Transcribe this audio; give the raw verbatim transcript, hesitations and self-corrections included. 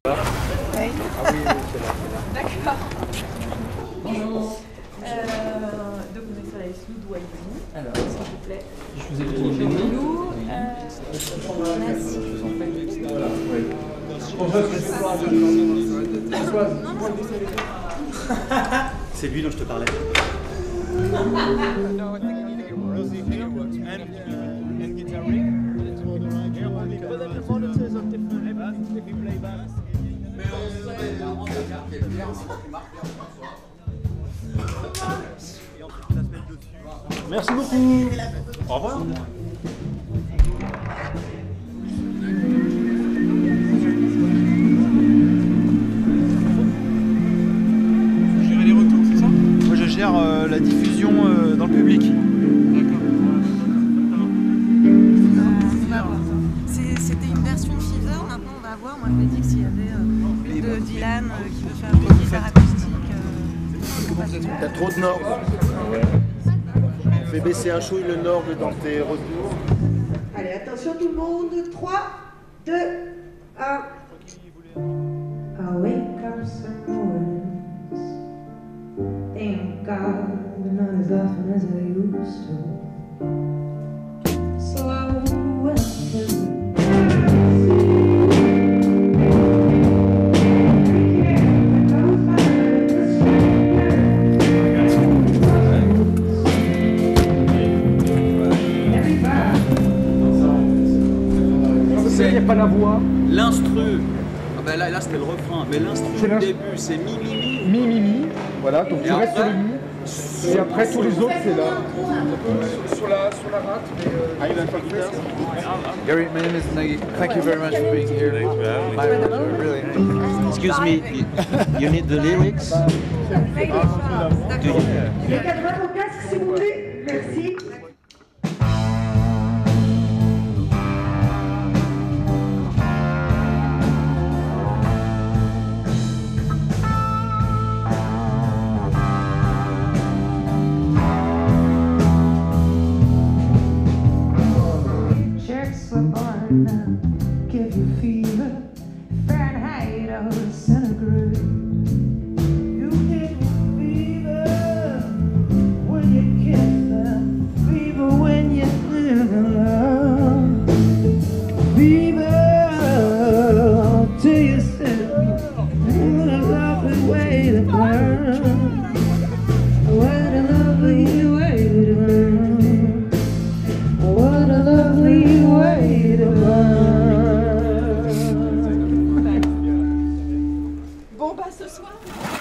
Oui. Ah oui, oui, c'est là, c'est là. D'accord. Bonjour. Euh, donc on est sur la liste Lou Douaï. Alors, s'il vous plaît. Je vous ai dit les Lou. Euh... Merci. C'est lui dont je te parlais. Merci beaucoup. Au revoir. Vous gérez les retours, c'est ça? Moi je gère euh, la diffusion euh, dans le public. D'accord. C'était une version Fever, maintenant on va voir. Moi je me dis que s'il y avait euh, une de Dylan euh, qui veut faire une guitare acoustique. Euh, T'as trop de Nord. Fais baisser un chouille le Nord dans tes retours. Allez, attention tout le monde. trois, deux, un. I wake up some mornings, thank God, but not as often as I used to. So I went to Il n'y a pas la voix. L'instru, ah ben là, là c'était le refrain, mais l'instru au début c'est mi mi mi. Mi, mi, mi. Voilà, donc tu Et restes sur après, le mi. Et après, tous les autres, c'est là. Sur la, sur la rate, mais... Euh, Ah, il va faire guitare. Gary, my name is Nagi. Thank you very much for being here. Thanks for having me. Really. Excuse me, you, you need the lyrics? Do you? Les quatre vos casques, s'il vous plaît. Merci. Checks were born now, give you fever, Fahrenheit or centigrade. You get fever when you kiss them, fever when you live in love, fever till you sit. What a lovely way to burn. What a lovely way to burn. What a lovely way to burn. Bon bah ce soir.